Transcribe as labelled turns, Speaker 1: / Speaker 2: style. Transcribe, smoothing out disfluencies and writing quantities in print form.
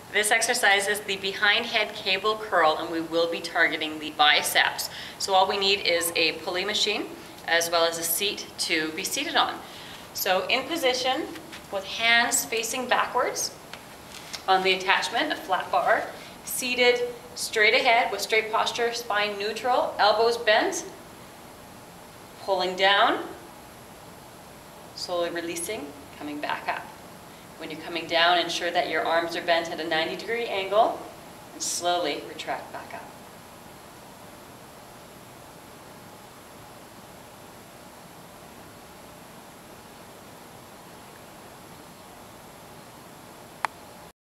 Speaker 1: This exercise is the behind head cable curl, and we will be targeting the biceps. So all we need is a pulley machine as well as a seat to be seated on. So in position with hands facing backwards on the attachment, a flat bar, seated straight ahead with straight posture, spine neutral, elbows bent, pulling down, slowly releasing, coming back up. When you're coming down, ensure that your arms are bent at a 90-degree angle and slowly retract back up.